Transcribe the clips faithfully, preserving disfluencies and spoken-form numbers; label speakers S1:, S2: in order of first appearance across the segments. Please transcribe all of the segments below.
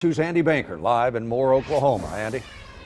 S1: two's Andy Banker live in Moore, Oklahoma. Andy.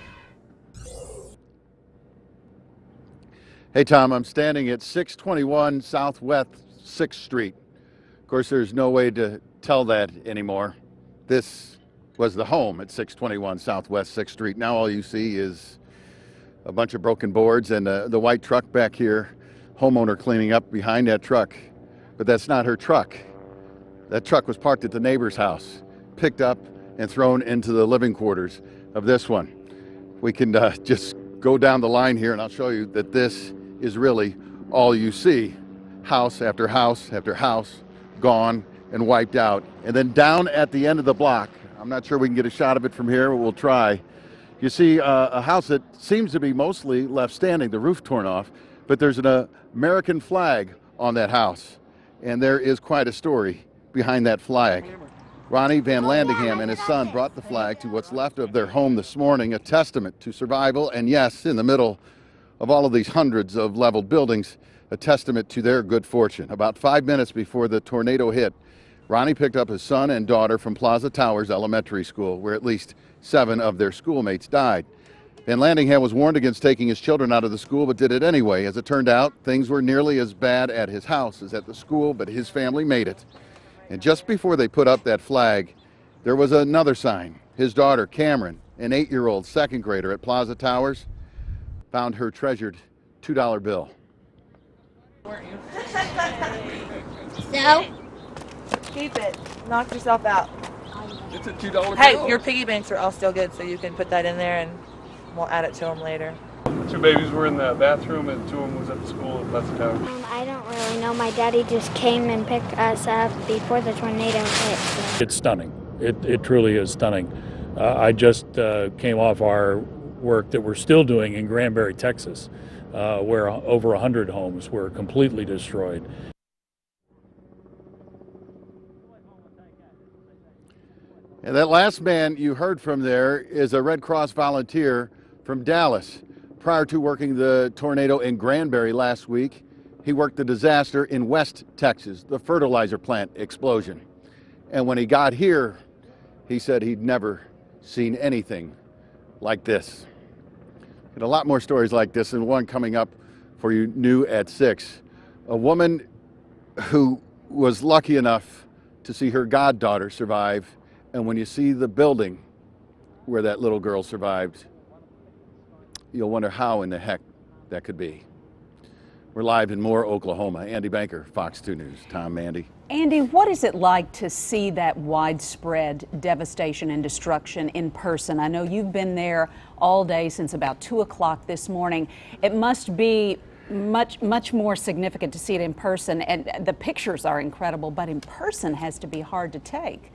S2: Hey Tom, I'm standing at six twenty-one Southwest sixth Street. Of course, there's no way to tell that anymore. This was the home at six twenty-one Southwest sixth Street. Now all you see is a bunch of broken boards and uh, the white truck back here, homeowner cleaning up behind that truck. But that's not her truck. That truck was parked at the neighbor's house, picked up and thrown into the living quarters of this one. We can uh, just go down the line here and I'll show you that this is really all you see. House after house after house gone and wiped out. And then down at the end of the block, I'm not sure we can get a shot of it from here, but we'll try. You see uh, a house that seems to be mostly left standing, the roof torn off, but there's an uh, American flag on that house. And there is quite a story behind that flag. Ronnie Van Landingham and his son brought the flag to what's left of their home this morning, a testament to survival, and yes, in the middle of all of these hundreds of leveled buildings, a testament to their good fortune. About five minutes before the tornado hit, Ronnie picked up his son and daughter from Plaza Towers Elementary School, where at least seven of their schoolmates died. Van Landingham was warned against taking his children out of the school, but did it anyway. As it turned out, things were nearly as bad at his house as at the school, but his family made it. And just before they put up that flag, there was another sign. His daughter, Cameron, an eight-year-old second grader at Plaza Towers, found her treasured two dollar bill.
S3: Weren't you?
S4: So?
S3: Keep it. Knock yourself out.
S5: It's a two dollar bill.
S3: Hey, your piggy banks are all still good, so you can put that in there and we'll add it to them later.
S5: Two babies were in the bathroom and two of them was at the school at Plaza Towers.
S4: Um, I don't really know. My daddy just came and picked us up before the tornado hit. So.
S6: It's stunning. It, it truly is stunning. Uh, I just uh, came off our work that we're still doing in Granbury, Texas, uh, where over one hundred homes were completely destroyed.
S2: And that last man you heard from there is a Red Cross volunteer from Dallas. Prior to working the tornado in Granbury last week, he worked the disaster in West Texas, the fertilizer plant explosion. And when he got here, he said he'd never seen anything like this. And a lot more stories like this, and one coming up for you new at six. A woman who was lucky enough to see her goddaughter survive, and when you see the building where that little girl survived, you'll wonder how in the heck that could be. We're live in Moore, Oklahoma. Andy Banker, Fox two News. Tom, Andy.
S7: Andy, what is it like to see that widespread devastation and destruction in person? I know you've been there all day since about two o'clock this morning. It must be much, much more significant to see it in person, and the pictures are incredible, but in person has to be hard to take.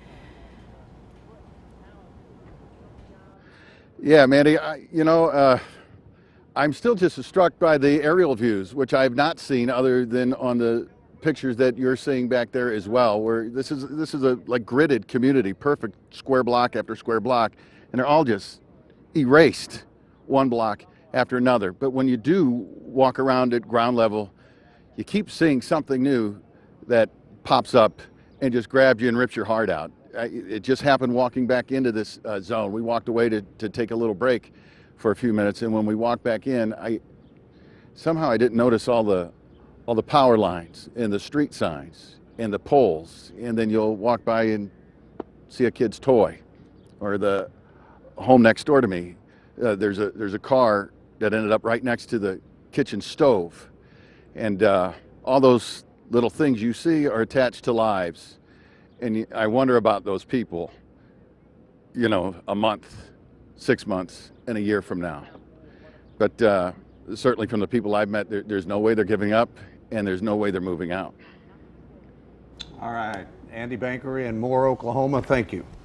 S2: Yeah, Mandy, I, you know, uh, I'm still just struck by the aerial views, which I've not seen other than on the pictures that you're seeing back there as well, where this is this is a like gridded community, perfect square block after square block, and they're all just erased one block after another. But when you do walk around at ground level, you keep seeing something new that pops up and just grabs you and rips your heart out. It just happened walking back into this uh, zone. We walked away to, to take a little break for a few minutes, and when we walked back in, I somehow I didn't notice all the all the power lines and the street signs and the poles, and then you'll walk by and see a kid's toy, or the home next door to me. Uh, there's a there's a car that ended up right next to the kitchen stove, and uh, all those little things you see are attached to lives. And I wonder about those people, you know, a month, six months, and a year from now. But uh, certainly from the people I've met, there, there's no way they're giving up, and there's no way they're moving out.
S1: All right. Andy Banker in Moore, Oklahoma. Thank you.